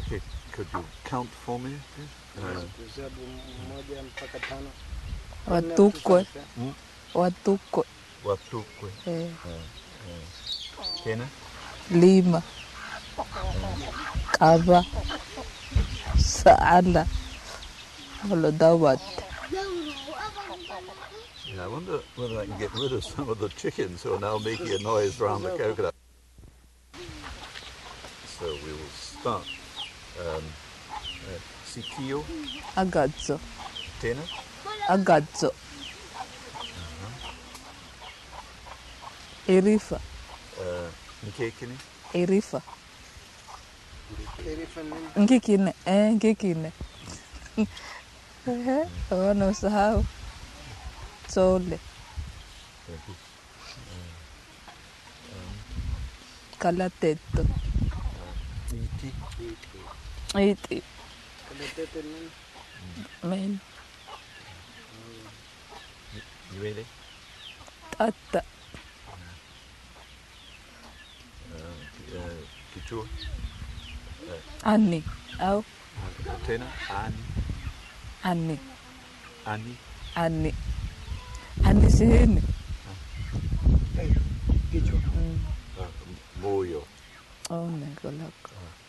Okay, could you count for me? Kuhesabu 1 mpaka 5. Watukwe. Watukwe. Watukwe. Tena? Lima. Kaba. Saala. Holodawat. Yeah, I wonder whether I can get rid of some of the chickens who are now making a noise around the coconut. So we will start. Sikio. Agazzo. Tena? Agazzo. Erifa. Nkekini. Erifa. Erifa nini? Nkikine. Nkikine. Wana usahau. Tsole. Kalateto. Iti. Iti. Kalateto nini? Men. Really? Tata. Kichua. Ani. Au. Tena? Ani. Ani. Ani. Ani. Ani sihini. Kichwa. Moyo. Oh, nekolako.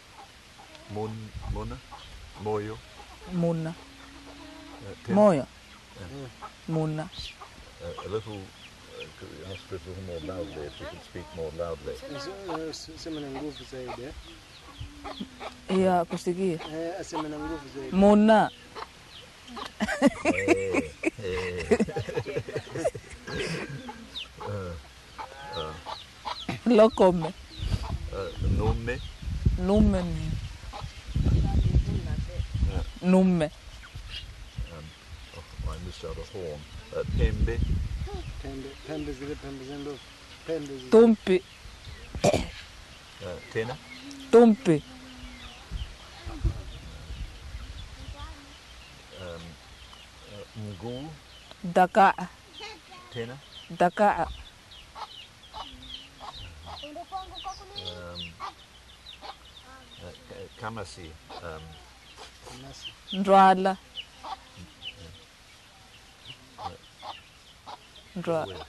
Mona. Moyo. Muna. Tena? Moyo. Muna. A little. Could we ask for a little more loudly, if you could speak more loudly? Sema na nguvu zaidi. Ya kusikia. Asema na nguvu zaidi. Muna. Lokome. Nome. Nume ni. Nume. I missed out a horn. Pembe. Pembe zile pembe zendo. Pembe zile. Tumpi. Tena. Tumpi. Mguu. Dakaa. Tena. Dakaa. Kamasi. Ndwala. Ndwala.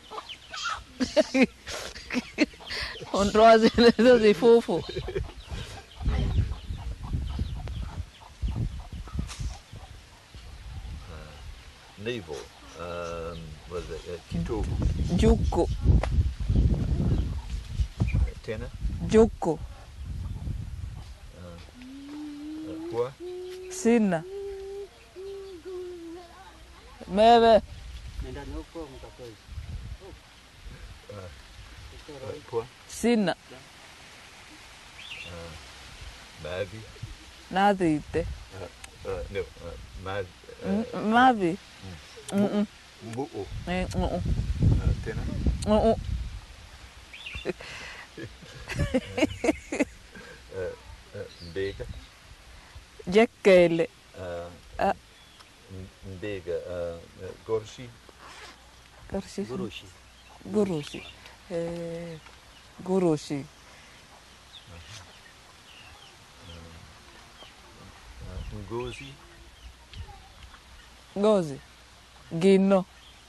Ondroa zile zifufu. Navel. Was it Kitovu? Juko. Tena. Juko. Pua. Sina. Mebe. Nenda huko mtatoa. Pua. Sina. Mavi. Nadite. No. Mavi. Mu'u. Tena. Mbega. Jekele. Mbega. Gorshi. Gorshi. Gurushi. Gurushi. Gurushi. Ngozi. Gozi. Gino.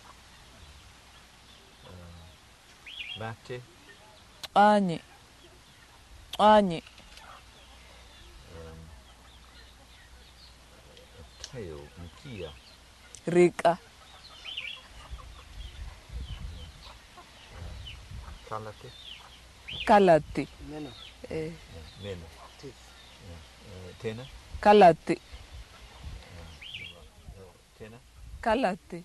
Mate. Anyi. Anyi. Tail. Mkia. Rika. Kalate. Kalati. Meno. Meno. Tena. Kalati. Tena. Kalati.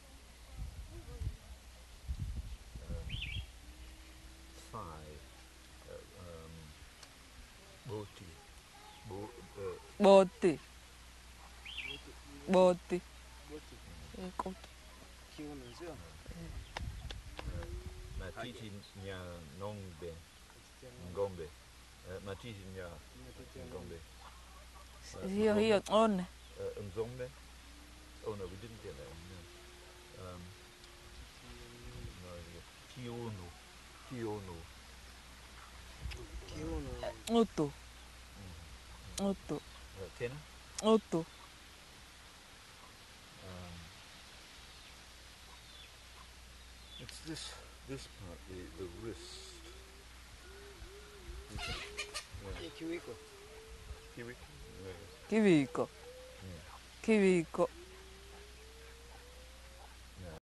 Five. Boti. Boti. Boti. Kiuno sio? Matiti nya ngombe. Matiti nya ngombe. Hiyo one. Mzombe. Oh no, we didn't get that. No. Kiuno. Kiuno. Utu. Otto. Tena. Otto. It's this part, the wrist. Kiwiko. Kiwi? Kiviko. Kiviko.